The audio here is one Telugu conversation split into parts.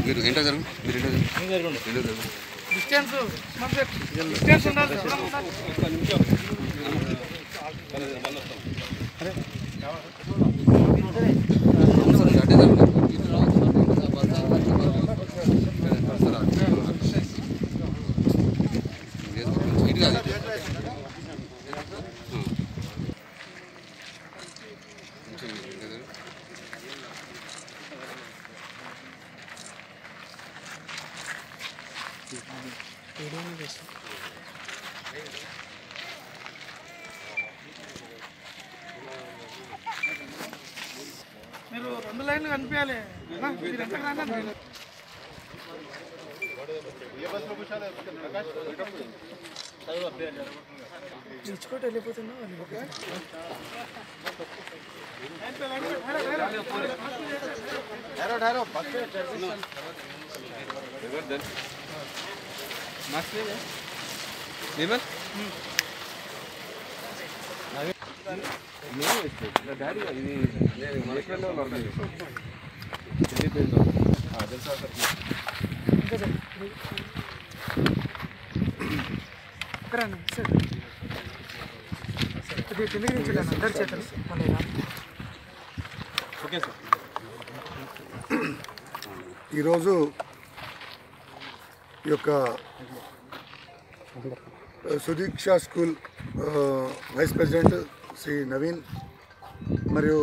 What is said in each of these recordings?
మీరు ఏంటో జరుగు మీరు ఏంటో జరుగు డిస్టెన్స్ డిస్టెన్స్ ఉండాలి మీరు 2 లైన్లు కనిపించాలి మీరు ఎంత రాండి ఇచ్చుకోటి వెళ్ళిపోతున్నా డాడీ ఇది ఈరోజు ఈ యొక్క Sudeeksha school vice president Shri Naveen మరియు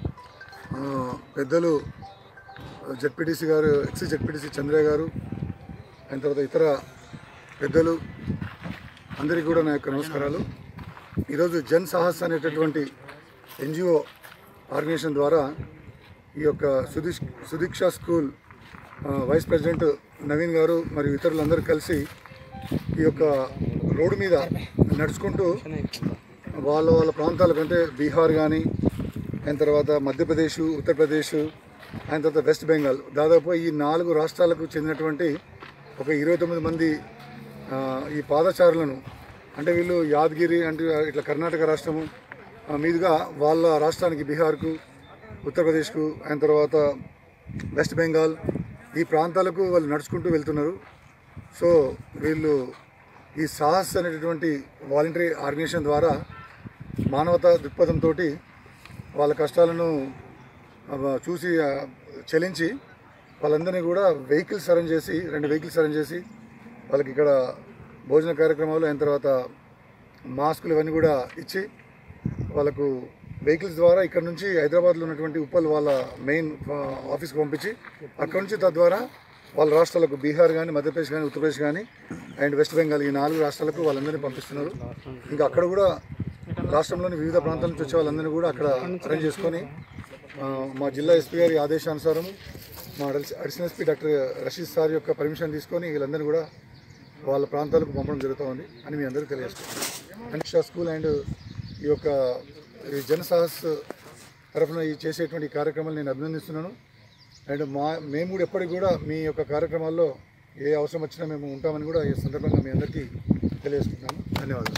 పెద్దలు జెడ్పీటీసీ గారు ఎక్స్ జెడ్పీటీసీ చంద్రయ్య గారు అయిన తర్వాత ఇతర పెద్దలు అందరికీ కూడా నా యొక్క నమస్కారాలు. ఈరోజు జన్ సాహస్ అనేటటువంటి ఎన్జిఓ ఆర్గనైజేషన్ ద్వారా ఈ యొక్క Sudeeksha school vice president Naveen గారు మరియు ఇతరులందరూ కలిసి ఈ యొక్క రోడ్డు మీద నడుచుకుంటూ వాళ్ళ ప్రాంతాలకు అంటే బీహార్ కానీ అయిన తర్వాత మధ్యప్రదేశ్, ఉత్తరప్రదేశ్ అయిన తర్వాత వెస్ట్ బెంగాల్ దాదాపు ఈ 4 రాష్ట్రాలకు చెందినటువంటి ఒక 29 మంది ఈ పాదచారులను అంటే వీళ్ళు యాదగిరి అంటే ఇట్లా కర్ణాటక రాష్ట్రము మీదుగా వాళ్ళ రాష్ట్రానికి బీహార్కు, ఉత్తరప్రదేశ్కు అయిన తర్వాత వెస్ట్ బెంగాల్ ఈ ప్రాంతాలకు వాళ్ళు నడుచుకుంటూ వెళ్తున్నారు. సో వీళ్ళు ఈ సాహస్ అనేటటువంటి వాలంటరీ ఆర్గనైజేషన్ ద్వారా మానవతా దృక్పథంతో వాళ్ళ కష్టాలను చూసి చెలించి వాళ్ళందరినీ కూడా వెహికల్స్ అరేంజ్ చేసి 2 వెహికల్స్ అరేంజ్ చేసి వాళ్ళకి ఇక్కడ భోజన కార్యక్రమాలు అయిన తర్వాత మాస్కులు ఇవన్నీ కూడా ఇచ్చి వాళ్ళకు వెహికల్స్ ద్వారా ఇక్కడ నుంచి హైదరాబాద్లో ఉన్నటువంటి ఉప్పల్ వాళ్ళ మెయిన్ ఆఫీస్కి పంపించి అక్కడ నుంచి తద్వారా వాళ్ళ రాష్ట్రాలకు బీహార్ కానీ, మధ్యప్రదేశ్ కానీ, ఉత్తరప్రదేశ్ కానీ అండ్ వెస్ట్ బెంగాల్ ఈ 4 రాష్ట్రాలకు వాళ్ళందరినీ పంపిస్తున్నారు. ఇంకా అక్కడ కూడా రాష్ట్రంలోని వివిధ ప్రాంతాల నుంచి వచ్చే వాళ్ళందరినీ కూడా అక్కడ అరేంజ్ చేసుకొని మా జిల్లా ఎస్పీ గారి ఆదేశానుసారం మా additional SP doctor Rasheed sir యొక్క పర్మిషన్ తీసుకొని వీళ్ళందరినీ కూడా వాళ్ళ ప్రాంతాలకు పంపడం జరుగుతుంది అని మీ అందరికీ తెలియజేస్తున్నాను. అనిషా స్కూల్ అండ్ ఈ యొక్క జన సాహస్ తరఫున ఈ చేసేటువంటి కార్యక్రమాలు నేను అభినందిస్తున్నాను. అండ్ మేము కూడా ఎప్పటికి కూడా మీ యొక్క కార్యక్రమాల్లో ఏ అవసరం వచ్చినా మేము ఉంటామని కూడా ఈ సందర్భంగా మీ అందరికీ తెలియజేస్తున్నాను. ధన్యవాదాలు.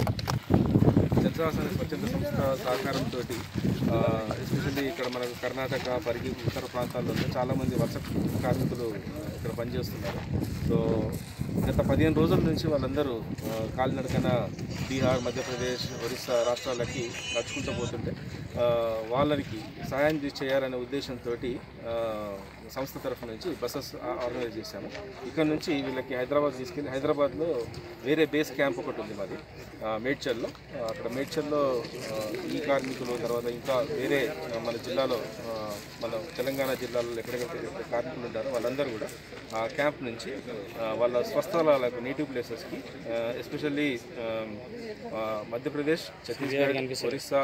జనసాహస్ అనే స్వచ్ఛంద సంస్థ సహకారంతో ఎస్పెషల్లీ ఇక్కడ మనకు కర్ణాటక, పరిగి, ఇతర ప్రాంతాల్లో చాలామంది వలస కార్మికులు ఇక్కడ పనిచేస్తున్నారు. సో గత 15 రోజుల నుంచి వాళ్ళందరూ కాలినడకన బీహార్, మధ్యప్రదేశ్, ఒరిస్సా రాష్ట్రాలకి నడుచుకుంటూ పోతుంటే వాళ్ళకి సహాయం చేయాలనే ఉద్దేశంతో సంస్థ తరఫు నుంచి బస్సెస్ ఆర్గనైజ్ చేశాము. ఇక్కడ నుంచి వీళ్ళకి హైదరాబాద్ తీసుకెళ్ళి హైదరాబాద్లో వేరే బేస్ క్యాంప్ ఒకటి ఉంది మాది మేడ్చల్లో. అక్కడ మేడ్చల్లో ఈ కార్మికులు తర్వాత ఇంకా వేరే మన జిల్లాలో మన తెలంగాణ జిల్లాలో ఎక్కడెక్కడ కార్మికులు ఉంటారో వాళ్ళందరూ కూడా ఆ క్యాంప్ నుంచి వాళ్ళ స్వస్థలాలకు నేటివ్ ప్లేసెస్కి especially Madhya Pradesh, Chhattisgarh, Orissa,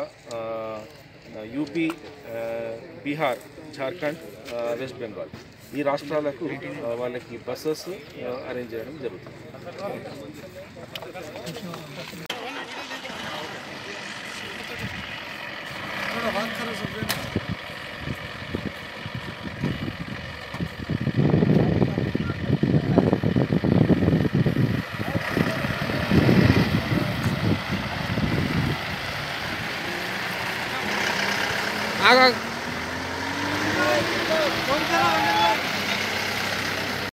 UP, Bihar, Jharkhand, west Bengal ఈ రాష్ట్రాలకు వాళ్ళకి బస్సెస్ అరేంజ్ చేయడం జరుగుతుంది. आगा